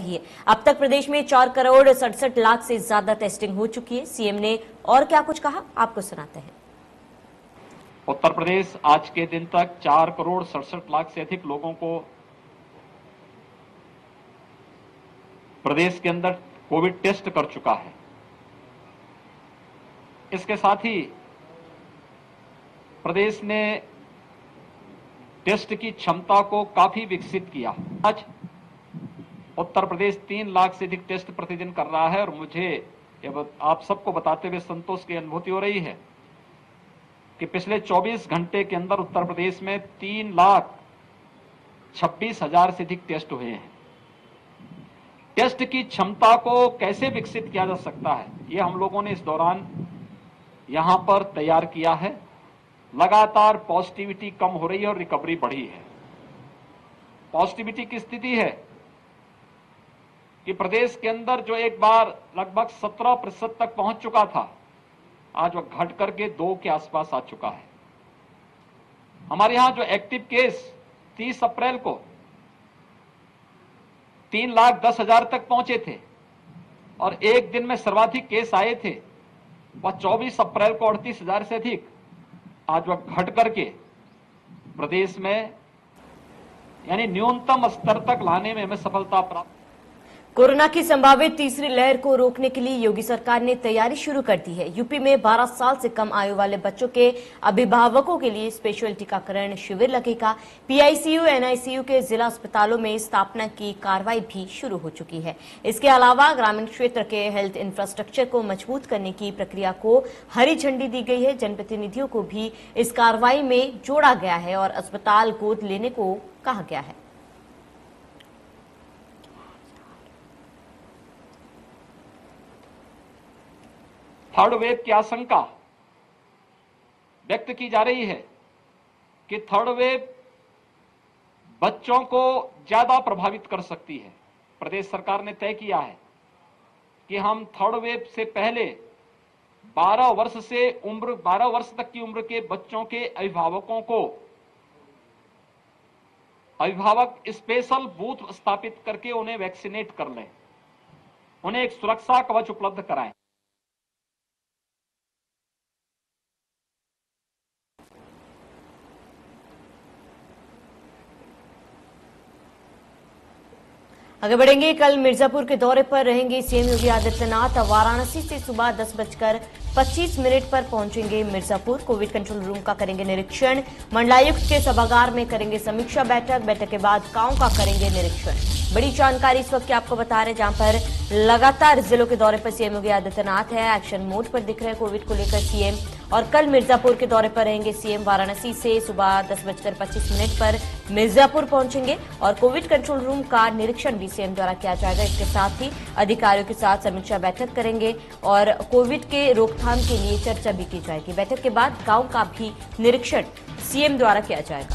अब तक प्रदेश में 4,67,00,000 से ज्यादा टेस्टिंग हो चुकी है। सीएम ने और क्या कुछ कहा, आपको सुनाते हैं। उत्तर प्रदेश आज के दिन तक 4,67,00,000 से अधिक लोगों को प्रदेश के अंदर कोविड टेस्ट कर चुका है। इसके साथ ही प्रदेश ने टेस्ट की क्षमता को काफी विकसित किया। आज उत्तर प्रदेश 3 लाख से अधिक टेस्ट प्रतिदिन कर रहा है और मुझे आप सबको बताते हुए संतोष की अनुभूति हो रही है कि पिछले 24 घंटे के अंदर उत्तर प्रदेश में 3,26,000 से अधिक टेस्ट हुए हैं। टेस्ट की क्षमता को कैसे विकसित किया जा सकता है, ये हम लोगों ने इस दौरान यहां पर तैयार किया है। लगातार पॉजिटिविटी कम हो रही है और रिकवरी बढ़ी है। पॉजिटिविटी की स्थिति है कि प्रदेश के अंदर जो एक बार लगभग 17% तक पहुंच चुका था, आज वह घट करके 2 के आसपास आ चुका है। हमारे यहां जो एक्टिव केस 30 अप्रैल को 3,10,000 तक पहुंचे थे और एक दिन में सर्वाधिक केस आए थे, वह 24 अप्रैल को 38,000 से अधिक, आज वह घट करके प्रदेश में यानी न्यूनतम स्तर तक लाने में हमें सफलता प्राप्त। कोरोना की संभावित तीसरी लहर को रोकने के लिए योगी सरकार ने तैयारी शुरू कर दी है। यूपी में 12 साल से कम आयु वाले बच्चों के अभिभावकों के लिए स्पेशल टीकाकरण शिविर लगेगा। पीआईसीयू, एनआईसीयू के जिला अस्पतालों में स्थापना की कार्रवाई भी शुरू हो चुकी है। इसके अलावा ग्रामीण क्षेत्र के हेल्थ इंफ्रास्ट्रक्चर को मजबूत करने की प्रक्रिया को हरी झंडी दी गई है। जनप्रतिनिधियों को भी इस कार्रवाई में जोड़ा गया है और अस्पताल गोद लेने को कहा गया है। थर्ड वेव की आशंका व्यक्त की जा रही है कि थर्ड वेव बच्चों को ज्यादा प्रभावित कर सकती है। प्रदेश सरकार ने तय किया है कि हम थर्ड वेव से पहले 12 वर्ष तक की उम्र के बच्चों के अभिभावकों को अभिभावक स्पेशल बूथ स्थापित करके उन्हें वैक्सीनेट कर लें, उन्हें एक सुरक्षा कवच उपलब्ध कराएं। आगे बढ़ेंगे। कल मिर्जापुर के दौरे पर रहेंगे सीएम योगी आदित्यनाथ। वाराणसी से सुबह 10:25 पर पहुंचेंगे मिर्जापुर। कोविड कंट्रोल रूम का करेंगे निरीक्षण। मंडलायुक्त के सभागार में करेंगे समीक्षा बैठक के बाद गांव का करेंगे निरीक्षण। बड़ी जानकारी इस वक्त की आपको बता रहे, जहां पर लगातार जिलों के दौरे पर सीएम योगी आदित्यनाथ है। एक्शन मोड पर दिख रहे हैं कोविड को लेकर सीएम। और कल मिर्जापुर के दौरे पर रहेंगे सीएम। वाराणसी से सुबह 10:25 पर मिर्जापुर पहुंचेंगे और कोविड कंट्रोल रूम का निरीक्षण भी सीएम द्वारा किया जाएगा। इसके साथ ही अधिकारियों के साथ समीक्षा बैठक करेंगे और कोविड के रोकथाम के लिए चर्चा भी की जाएगी। बैठक के बाद गांव का भी निरीक्षण सीएम द्वारा किया जाएगा।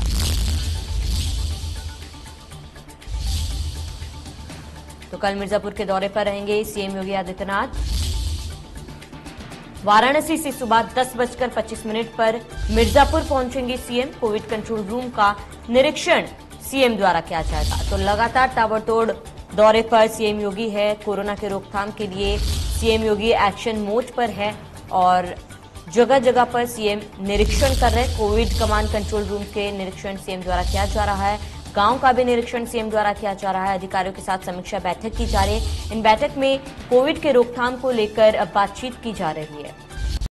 तो कल मिर्जापुर के दौरे पर रहेंगे सीएम योगी आदित्यनाथ। वाराणसी से सुबह 10:25 पर मिर्जापुर पहुंचेंगे सीएम। कोविड कंट्रोल रूम का निरीक्षण सीएम द्वारा किया जाएगा। तो लगातार ताबड़तोड़ दौरे पर सीएम योगी है। कोरोना के रोकथाम के लिए सीएम योगी एक्शन मोड पर है और जगह जगह पर सीएम निरीक्षण कर रहे हैं। कोविड कमांड कंट्रोल रूम के निरीक्षण सीएम द्वारा किया जा रहा है। गांव का भी निरीक्षण सीएम द्वारा किया जा रहा है। अधिकारियों के साथ समीक्षा बैठक की जा रही है। इन बैठक में कोविड के रोकथाम को लेकर बातचीत की जा रही है।